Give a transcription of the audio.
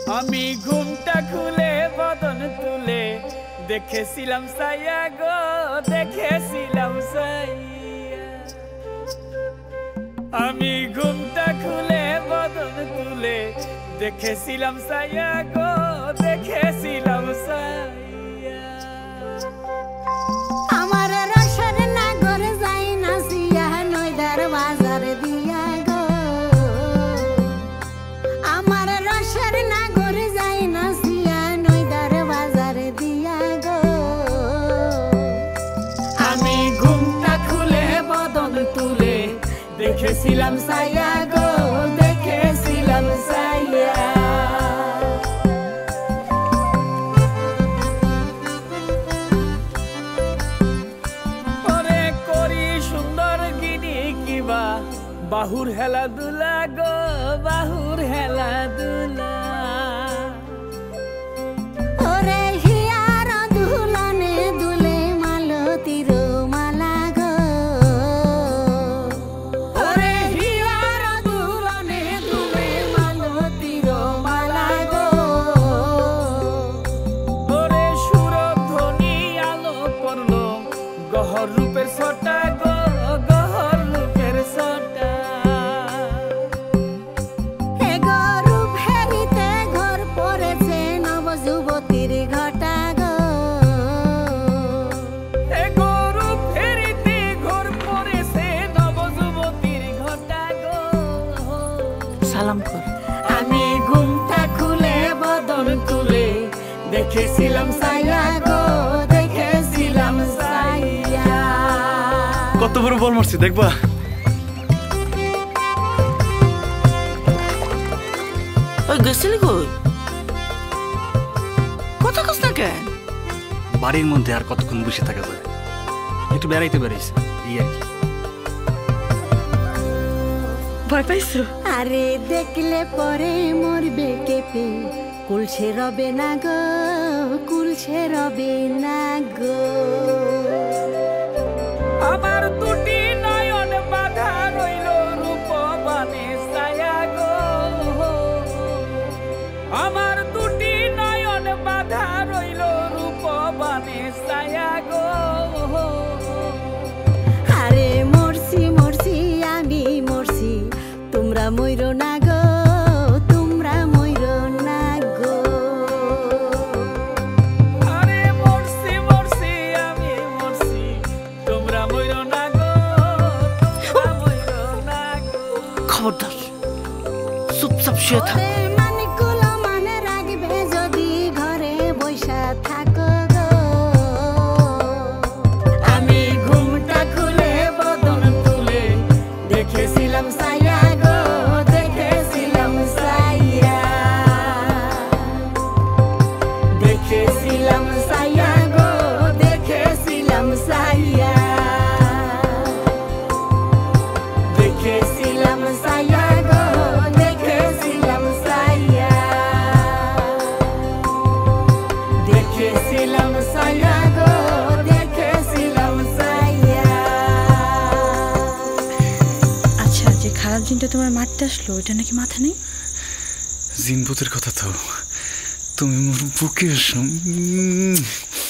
আমি ঘুমটা খুলে বদন তুলে দেখেছিলাম সাইয়া গো, দেখেছিলাম সাইয়া। আমি ঘুমটা খুলে বদন তুলে দেখেছিলাম সাইয়া গো, দেখেছিলাম সাইয়া। আমার রসের নাগর যাই নাচিয়া নইদার বাজার দিয়া গো, আমার রসের নাগর যাই নাচিয়া নইদার বাজার দিয়া গো। আমি ঘুমটা খুলে বদন তুলে দেখেছিলাম সাইয়া গো, দেখেছিলাম সাইয়া। ওরে করি সুন্দর গিনি কিবা বাহুর হেলা দুলা গো, বাহুর হেলা দুলা। ওরে হিয়ার দুলনে দুলে মালতীর মালা গো, ওরে হিয়ার দুলনে দুলে মালতীর মালা গো। ওরে সুরধ্বনি আলো পড়লো গহর রূপের ছটা গো, গহর রূপের ছটা। হে গরু ফেরিতে ঘর পড়েছে নব যুবতীর ঘটা গো, এ গরু ফেরিতে ঘর পড়েছে নবযুবতীর ঘটা গো। সালাম কর। আমি ঘুমটা খুলে বদন তুলে দেখেছিলাম সাইয়া গো, দেখেছিলাম সাইয়া। কত বড় বল মারছি দেখবা? ওই গেছিলি কই? কথা কস না কেন? বাড়ির মধ্যে আর কতক্ষণ বসে থাকা যায়, একটু বেড়াইতে বেড়াইছে এই আর কি। ভয় পাইছো? আরে দেখলে পরে মরবে কেঁপে, কুলছে রবে না গো, কুলছে রবে না গো। আমার দুটি নয়ন বাঁধা রইল রূপবানে ছায়া গো, আমার দুটি নয়ন বাঁধা রইল রূপবানে ছায়া গো। আরে মরছি মরছি আমি মরছি, তোমরা মইরো না গো, তোমরা মইরো না গো। আরে মরছি মরছি আমি মরছি, তোমরা মইরো না গো, তোমরা মইরো না গো। খবরদার চুপচাপ শুয়ে থাক। ওরে মানিকগুলো মানে রাখবে যদি ঘরে বইসা থাকো গো। আমি ঘুমটা খুলে বদন তুলে দেখেছিলাম সাইয়া গো, দেখেছিলাম সাইয়া। দেখেছিলাম সাইয়া গো, দেখেছিলাম সাইয়া। দেখেছিলাম সাইয়া গো, দেখেছিলাম সাইয়া। দেখেছিলাম সাইয়া গো, দেখেছিলাম সাইয়া। আচ্ছা, যে খারাপ জিনটা তোমার মারতে আসলো ওইটা নাকি মাথা নেই? জিনপুতের কথা তো তুমি মোর বুকে এসো।